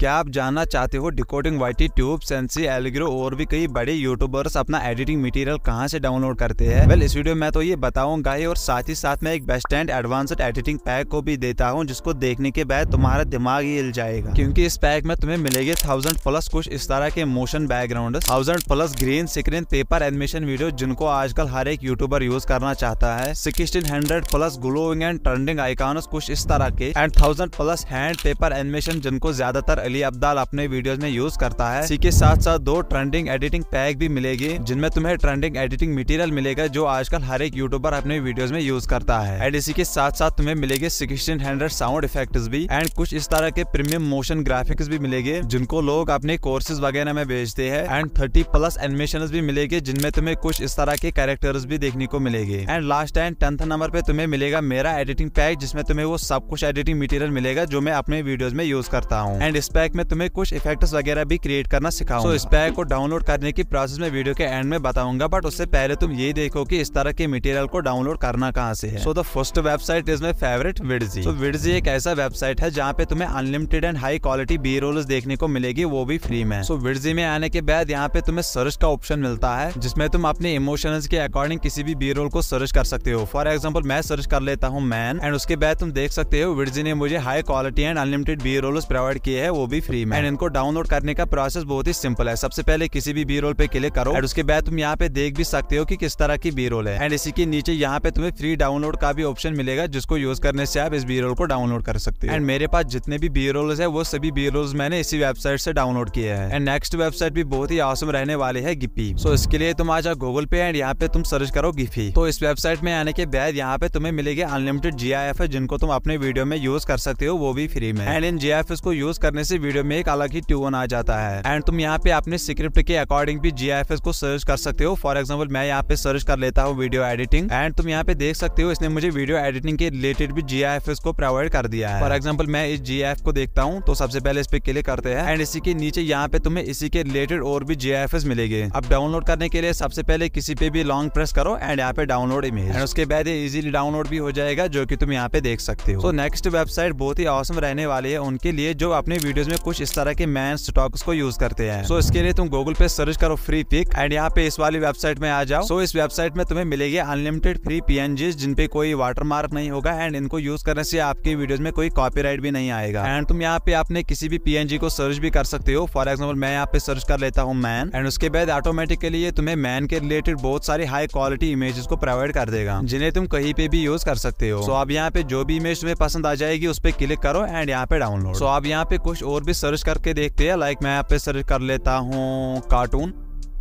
क्या आप जानना चाहते हो decoding YT, tube, sensei, algro और भी कई बड़े यूट्यूबर्स अपना एडिटिंग मटेरियल कहां से डाउनलोड करते हैं? वेल, इस वीडियो में तो ये बताऊंगा ही और साथ ही साथ मैं एक best and advanced editing pack को भी देता हूं, जिसको देखने के बाद तुम्हारा दिमाग ही हिल जाएगा, क्योंकि इस पैक में तुम्हें मिलेगी 1000+ कुछ इस तरह के motion background, 1000+ green screen paper animation video जिनको आजकल हर एक यूट्यूबर यूज करना चाहता है, 1600+ ग्लोइंग एंड ट्रेंडिंग आइकॉन्स कुछ इस तरह के, एंड 1000+ हैंड पेपर एनिमेशन जिनको ज्यादातर अली अब्दाल अपने वीडियोस में यूज करता है। इसी के साथ साथ 2 ट्रेंडिंग एडिटिंग पैक भी मिलेगी जिनमें तुम्हें ट्रेंडिंग एडिटिंग मटेरियल मिलेगा जो आजकल हर एक यूट्यूबर अपने वीडियोस में यूज करता है। एंड इसी के साथ साथ तुम्हें मिलेंगे 1600 साउंड इफेक्ट्स भी, एंड कुछ इस तरह के प्रीमियम मोशन ग्राफिक्स भी मिलेंगे जिनको लोग अपने कोर्सेज वगैरह में बेचते हैं, एंड 30+ एनिमेशन भी मिलेंगे जिनमें तुम्हें कुछ इस तरह के कैरेक्टर्स भी देखने को मिलेंगे। And last and 10th number पे तुम्हें मिलेगा मेरा एडिटिंग पैक, जिसमें तुम्हें वो सब कुछ एडिटिंग मटेरियल मिलेगा जो मैं अपने वीडियोस में यूज करता हूँ। एंड इस पैक में तुम्हें कुछ इफेक्ट्स वगैरह भी क्रिएट करना सिखाऊंगा। तो इस पैक को डाउनलोड करने की प्रोसेस में वीडियो के एंड में बताऊंगा, बट उससे पहले तुम ये देखो कि इस तरह के मटेरियल को डाउनलोड करना कहां से है। So the first website is my favourite, Vidzy. तो विडजी एक ऐसा वेबसाइट है जहाँ पे तुम्हें unlimited and high quality B rolls देखने को मिलेगी, वो भी फ्री में। सो विडजी में आने के बाद यहाँ पे तुम्हें सर्च का ऑप्शन मिलता है जिसमें तुम अपने इमोशंस के अकॉर्डिंग किसी भी बी रोल को सर्च कर सकते हो। फॉर एग्जाम्पल मैं सर्च कर लेता हूँ मैन, एंड उसके बाद तुम देख सकते हो विडजी ने मुझे high quality and unlimited B rolls provide किए हैं, वो भी फ्री में। एंड इनको डाउनलोड करने का प्रोसेस बहुत ही सिंपल है। सबसे पहले किसी भी बी रोल पे क्लिक करो, एंड उसके बाद तुम यहाँ पे देख भी सकते हो कि किस तरह की बी रोल है। एंड इसी के नीचे यहाँ पे तुम्हें फ्री डाउनलोड का भी ऑप्शन मिलेगा जिसको यूज करने से आप इस बी रोल को डाउनलोड कर सकते हो। एंड मेरे पास जितने भी बी रोल्स है वो सभी बी रोल्स मैंने इसी वेबसाइट से डाउनलोड किए हैं। एंड नेक्स्ट वेबसाइट भी बहुत ही ऑसम रहने वाली है, गिफी। सो इसके लिए तुम आ जाओ गूगल पे एंड यहाँ पे तुम सर्च करो गिफी। तो इस वेबसाइट में आने के बाद यहाँ पे तुम्हें मिलेगी अनलिमिटेड GIF है जिनको तुम अपने वीडियो में यूज कर सकते हो, वो भी फ्री में। एंड इन GIF को यूज करने से वीडियो में एक अलग ही ट्यून आ जाता है। एंड तुम यहाँ पे अपने स्क्रिप्ट के अकॉर्डिंग भी GIF को सर्च कर सकते हो। फॉर एग्जाम्पल मैं यहाँ पे सर्च कर लेता हूँ वीडियो एडिटिंग, एंड तुम यहाँ पे देख सकते हो इसने मुझे वीडियो एडिटिंग के रिलेटेड भी GIF को प्रोवाइड कर दिया है। फॉर एग्जाम्पल मैं इस GIF को देखता हूँ, तो सबसे पहले इस पे क्लिक करते हैं, एंड इसी के नीचे यहाँ पे तुम्हें इसी के रिलेटेड और भी GIF मिलेंगे। अब डाउनलोड करने के लिए सबसे पहले किसी पे भी लॉन्ग प्रेस करो एंड यहाँ पे डाउनलोड इमेज, एंड उसके बाद ये इजीली डाउनलोड भी हो जाएगा जो कि तुम यहाँ पे देख सकते हो। तो नेक्स्ट वेबसाइट बहुत ही ऑसम रहने वाली है उनके लिए जो अपने वीडियोस में कुछ इस तरह के मैन स्टॉक्स को यूज करते हैं। सो इसके लिए तुम गूगल पे सर्च करो फ्री पिक, एंड यहाँ पे इस वाली वेबसाइट में आ जाओ। सो इस वेबसाइट में तुम्हें मिलेगी अनलिमिटेड फ्री PNGs जिन पे कोई वाटरमार्क नहीं होगा, एंड इनको यूज करने से आपके वीडियोस में कोई कॉपीराइट भी नहीं आएगा। एंड तुम यहाँ पे अपने किसी भी PNG को सर्च भी कर सकते हो। फॉर एग्जाम्पल मैं यहाँ पे सर्च कर लेता हूँ मैन, एंड उसके बाद ऑटोमेटिकली ये तुम्हें मैन के रिलेटेड बहुत सारी हाई क्वालिटी इमेजेस को प्रोवाइड कर देगा जिन्हें तुम कहीं पे भी यूज कर सकते हो। सो अब यहाँ पे जो भी इमेज तुम्हें पसंद आ जाएगी उस पे क्लिक करो एंड यहाँ पे डाउनलोड। सो अब यहाँ पे कुछ और भी सर्च करके देखते हैं, लाइक मैं यहाँ पे सर्च कर लेता हूँ कार्टून,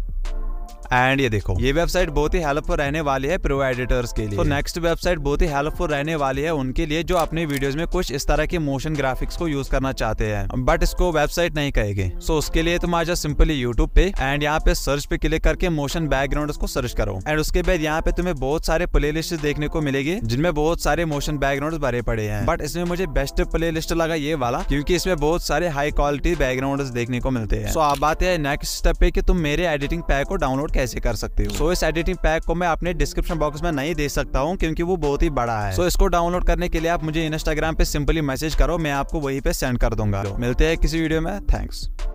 एंड ये देखो ये वेबसाइट बहुत ही हेल्पफुल रहने वाली है प्रो एडिटर्स के लिए। तो नेक्स्ट वेबसाइट बहुत ही हेल्पफुल रहने वाली है उनके लिए जो अपने वीडियोस में कुछ इस तरह के मोशन ग्राफिक्स को यूज करना चाहते हैं, बट इसको वेबसाइट नहीं कहेंगे। सो उसके लिए तुम आ जाओ सिंपली यूट्यूब पे, एंड यहाँ पे सर्च पे क्लिक करके मोशन बैकग्राउंड को सर्च करो, एंड उसके बाद यहाँ पे तुम्हें बहुत सारे प्लेलिस्ट देखने को मिलेगी जिनमें बहुत सारे मोशन बैकग्राउंड भरे पड़े हैं। बट इसमें मुझे बेस्ट प्लेलिस्ट लगा ये वाला, क्योंकि इसमें बहुत सारे हाई क्वालिटी बैकग्राउंड देखने को मिलते हैं। सो अब बात है नेक्स्ट स्टेप पे कि तुम मेरे एडिटिंग पैक को डाउनलोड कैसे कर सकते हो। इस एडिटिंग पैक को मैं अपने डिस्क्रिप्शन बॉक्स में नहीं दे सकता हूं क्योंकि वो बहुत ही बड़ा है। सो इसको डाउनलोड करने के लिए आप मुझे इंस्टाग्राम पे सिंपली मैसेज करो, मैं आपको वहीं पे सेंड कर दूंगा। मिलते हैं किसी वीडियो में, थैंक्स।